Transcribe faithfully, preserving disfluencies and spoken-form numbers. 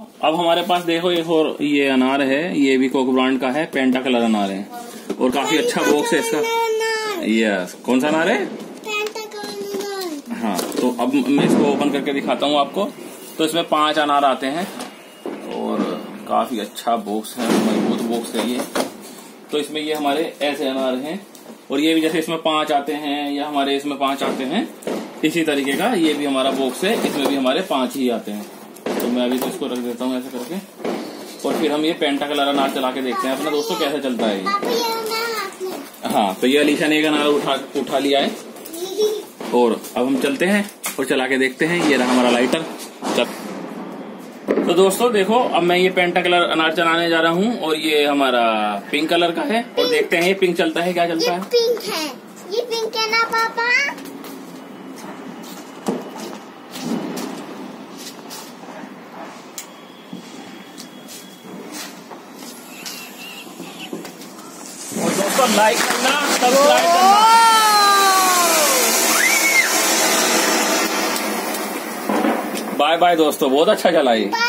अब हमारे पास देखो एक और ये अनार है, ये भी कोक ब्रांड का है, पेंटा कलर अनार है और काफी अच्छा बॉक्स है इसका। यस, कौन सा अनार है? हाँ, तो अब मैं इसको ओपन करके दिखाता हूँ आपको। तो इसमें पांच अनार आते हैं और काफी अच्छा बॉक्स है, मजबूत बॉक्स है ये। तो इसमें ये हमारे ऐसे अनार हैं और ये भी जैसे इसमें पांच आते हैं या हमारे इसमें पांच आते हैं, इसी तरीके का ये भी हमारा बॉक्स है, इसमें भी हमारे पांच ही आते हैं। तो मैं अभी तो इसको रख देता हूँ ऐसे करके और फिर हम ये पेंटा कलर अनार चला के देखते हैं अपना दोस्तों कैसे चलता है ये। हाँ, तो ये अलीशा ने एक अनार उठा उठा लिया है और अब हम चलते हैं और चला के देखते हैं। ये रहा हमारा लाइटर। तो दोस्तों देखो, अब मैं ये पेंटा कलर अनार चलाने जा रहा हूँ और ये हमारा पिंक कलर का है और देखते हैं ये पिंक चलता है क्या चलता है। पिंक है, ये पिंक है ना पापा? और दोस्तों लाइक करना, सब्सक्राइब करना। बाय बाय दोस्तों, बहुत अच्छा चला ये।